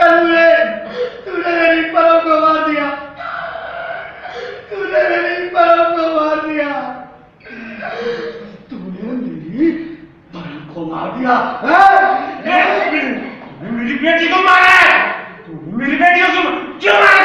तूने तूने मेरी परों को मार दिया, तूने मेरी परों को मार दिया, तूने मेरी परों को मार दिया। तूने मेरी बेटी को मारा है, तूने मेरी बेटी को क्यों मारा?